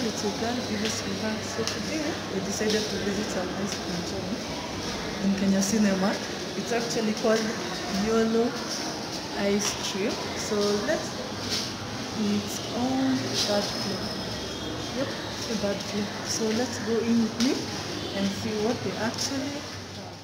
little girl, Julius Silva. So today we decided to visit some ice cream joint in Kenya Cinema. It's actually called YOLO Ice Cream. So it's on third floor. Yep, the third floor. So let's go in with me and see what they actually have.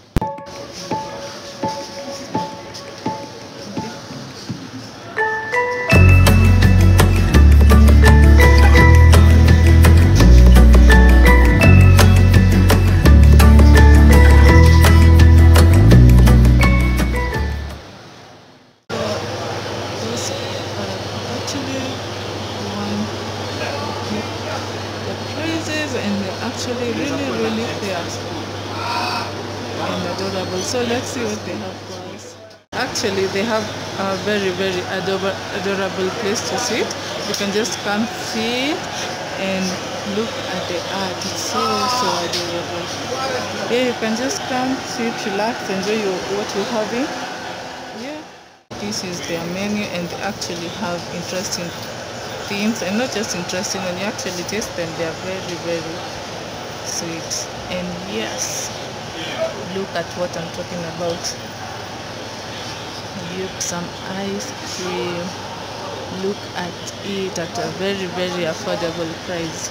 And they're actually really fair and adorable. So let's see what they have for us. Actually, they have a very adorable place to sit. You can just come sit and look at the art. It's so adorable. Yeah, you can just come sit, relax, enjoy what you're having. Yeah, this is their menu, and they actually have interesting things, and not just interesting. When you actually taste them, they are very sweet. And yes, look at what I'm talking about. Yep, some ice cream. Look at it at a very affordable price.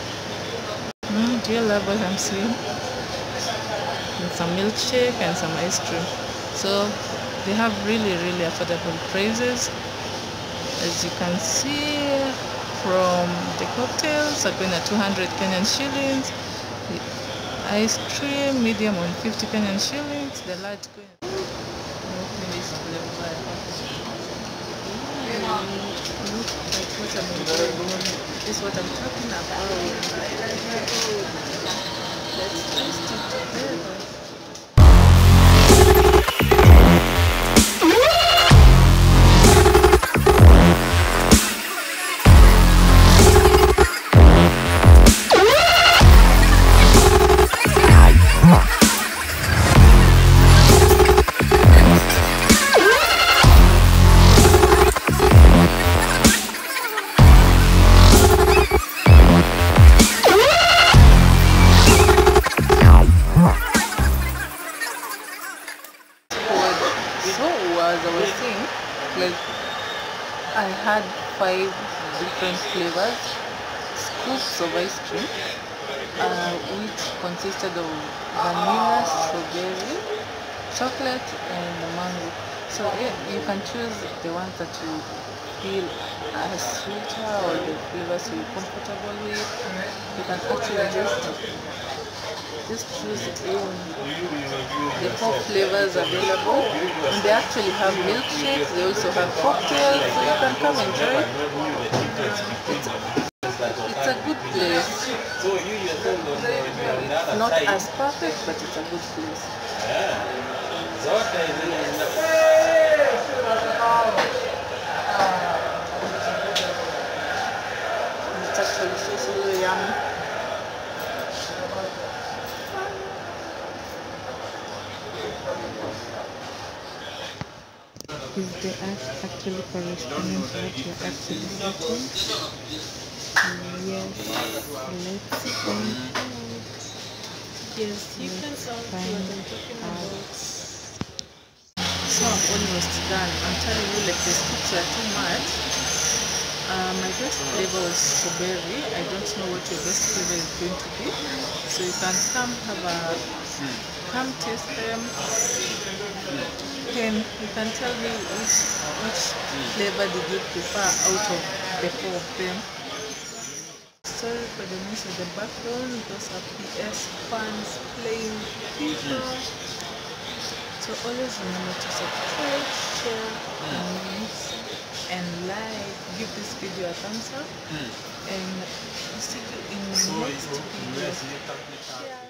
Do you love what I'm seeing? And some milkshake and some ice cream. So they have really affordable prices. As you can see, from the cocktails are going at 200 Kenyan shillings, the ice cream medium on 50 Kenyan shillings, the large going at what I'm enjoying. This is what I'm talking about. Let's taste it together. As I was saying, like, I had 5 different flavors, scoops of ice cream, which consisted of vanilla, strawberry, chocolate, and mango. So yeah, you can choose the ones that you feel are sweeter or the flavors you're comfortable with. You can actually just choose the 4 flavors available, and they actually have milkshakes. They also have cocktails, so you can come enjoy. It's a good place. It's not as perfect, but it's a good place. It's actually so yummy. Is the art actually corresponding to what you're actually getting? Yes, let's find out. Yes, you can find what I'm talking about. So I'm almost done. I'm telling you, like, the scoops are too much. My best flavor was strawberry. I don't know what your best flavor is going to be. So you can come taste them. You can tell me which flavor did you prefer out of the 4 of them. Sorry for the noise of the background. Those are PS fans playing FIFA. So always remember to subscribe, share, comment, and like. Give this video a thumbs up, and see you in the next video.